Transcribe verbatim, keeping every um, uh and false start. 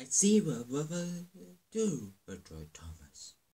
I see what we will do, Android Thomas.